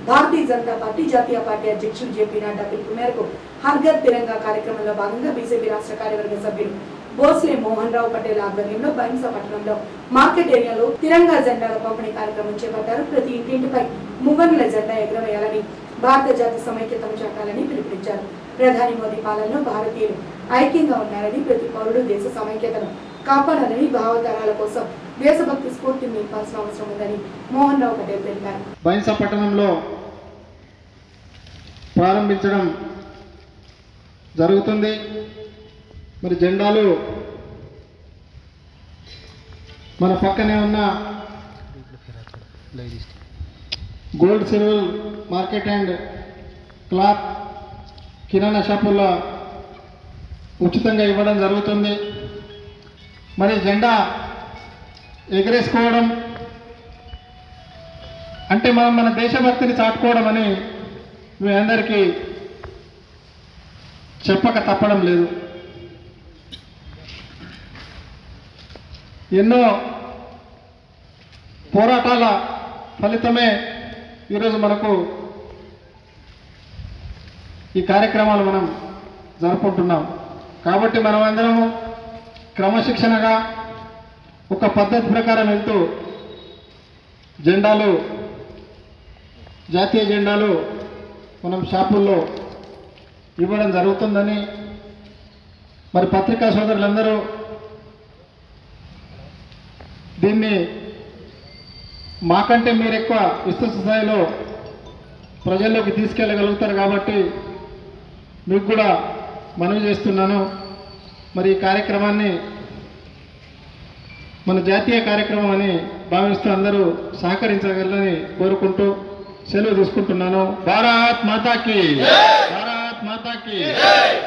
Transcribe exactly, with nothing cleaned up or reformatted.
భారతీయ Janata Party జాతీయ party అధ్యక్షుడు జేపీ నడ్డా పిలుపు మేరకు హర్ ఘర్ తిరంగా కార్యక్రమంలో భాగంగా బీజేపీ రాష్ట్ర కార్యవర్గ సభ్యులు బోస్లే మోహన్ రావు పటేల్ ఆధ్వర్యంలో బైంసా పట్టణంలో మార్కెట్ ఏరియాలో తిరంగా జెండాల పంపిణీ కార్యక్రమం చేపట్టారు. ప్రతి ఇంటింటిపై మువ్వన్నెల జెండా ఎగురవేయాలని, భారత జాతి సమైక్యతను చాటాలని పిలుపునిచ్చారు. ప్రధాని మోదీ పాలనలో భారతీయులు ఐక్యంగా ఉన్నారని, ప్రతి పౌరుడు దేశ సమైక్యతను కాపాడాలని, భావతరాల కోసం దేశభక్తి స్ఫూర్తిని నింపాల్సిన అవసరం ఉందని మోహన్ రావు పటేల్ తెలిపారు. బైంసా పట్టణంలో ప్రారంభించడం జరుగుతుంది. మరి జెండాలు మన పక్కనే ఉన్న gold silver market and cloth కిరాణా షాపుల్లో ఉచితంగా ఇవ్వడం జరుగుతుంది. మరి జెండా ఎగరేసుకోవడం అంటే మనం మన దేశభక్తిని చాటుకోవడం అని మీ అందరికీ చెప్పక తప్పడం లేదు. ఎన్నో పోరాటాల ఫలితమే ఈరోజు మనకు ఈ కార్యక్రమాలు మనం జరుపుకుంటున్నాం. కాబట్టి మనం అందరము క్రమశిక్షణగా ఒక పద్ధతి ప్రకారం వెళ్తూ జెండాలు జాతీయ జెండాలు మనం షాపుల్లో ఇవ్వడం జరుగుతుందని మరి పత్రికా సోదరులందరూ దీన్ని మాకంటే మీరు ఎక్కువ విస్తృత స్థాయిలో ప్రజల్లోకి తీసుకెళ్ళగలుగుతారు కాబట్టి మీకు కూడా మనవి చేస్తున్నాను. మరి ఈ కార్యక్రమాన్ని మన జాతీయ కార్యక్రమం అని భావిస్తూ అందరూ సహకరించగలని కోరుకుంటూ సెలవు తీసుకుంటున్నాను. భారత్ మాతాకి, భారత్ మాతాకి.